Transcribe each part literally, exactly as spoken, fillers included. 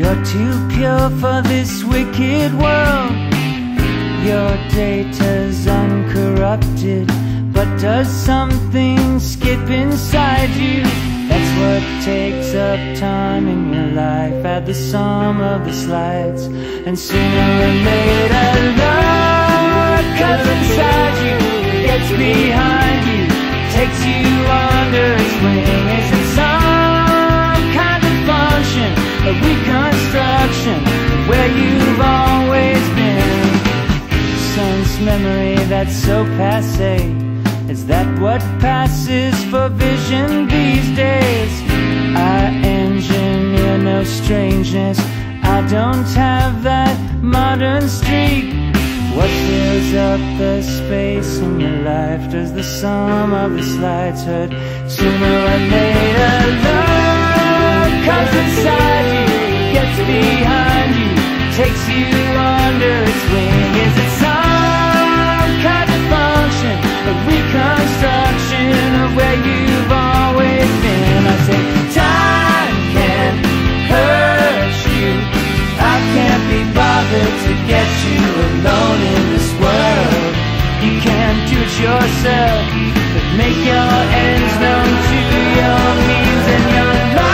You're too pure for this wicked world. Your data's uncorrupted, but does something skip inside you? That's what takes up time in your life. Add the sum of the slides, and sooner or later love cuts inside you, gets behind you, takes you under its wing. Is it some kind of function, a reconstruction of where you've always been? Sense memory that's so passé, is that what passes for vision these days? I engineer no strangeness, I don't have that modern streak. What fills up the space in your life? Does the sum of the slides hurt? Sooner or later love comes inside you, gets behind you, takes you under its wing. Is it some kind of function, a reconstruction of where you've always been? I say time can hurt you, I can't be bothered to get you alone in this world. You can't do it yourself, but make your ends known to your means and your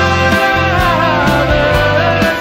lovers.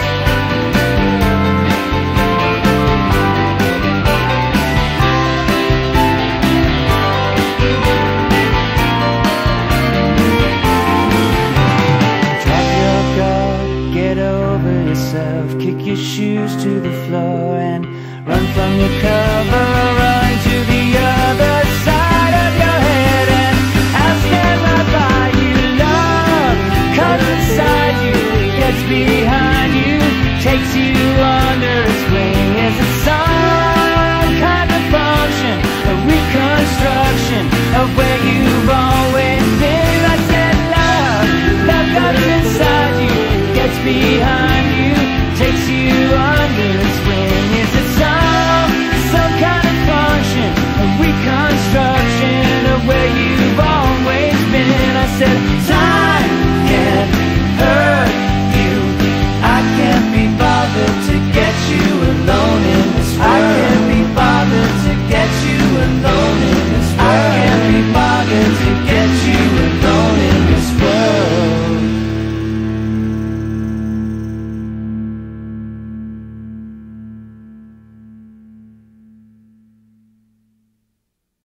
Drop your guard, get over yourself, kick your shoes to the floor and run from your cover, run to the other side of your head, and I'll stand right by you. Love comes inside you, gets behind you, takes you under its wing. Is it some kind of function, a reconstruction of where you've always been? I said love, love comes inside you, gets behind you, takes you under its wing. Is it some, some kind of function, a reconstruction of where you've always been? I said time